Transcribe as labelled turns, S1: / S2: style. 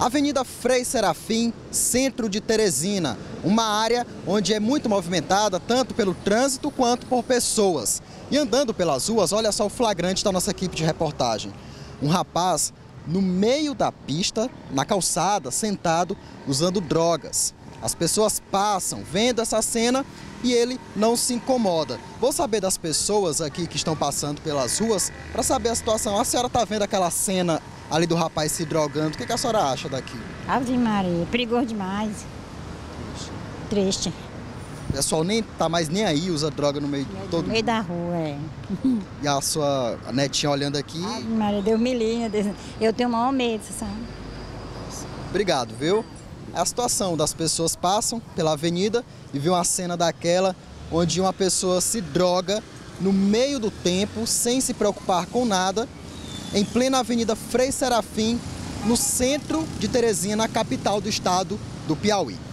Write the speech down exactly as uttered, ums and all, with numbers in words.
S1: Avenida Frei Serafim, centro de Teresina, uma área onde é muito movimentada tanto pelo trânsito quanto por pessoas. E andando pelas ruas, olha só o flagrante da nossa equipe de reportagem. Um rapaz no meio da pista, na calçada, sentado, usando drogas. As pessoas passam vendo essa cena e ele não se incomoda. Vou saber das pessoas aqui que estão passando pelas ruas para saber a situação. A senhora está vendo aquela cena ali do rapaz se drogando. O que, que a senhora acha daqui?
S2: Ave Maria, perigoso demais. Triste.
S1: O pessoal nem tá mais nem aí, usa droga no meio de todo
S2: No meio da rua, é.
S1: E a sua netinha olhando aqui.
S2: Ave Maria, Deus me livre. Eu tenho o maior medo, sabe?
S1: Obrigado, viu? A situação das pessoas passam pela avenida e vê uma cena daquela onde uma pessoa se droga no meio do tempo, sem se preocupar com nada, em plena Avenida Frei Serafim, no centro de Teresina, capital do estado do Piauí.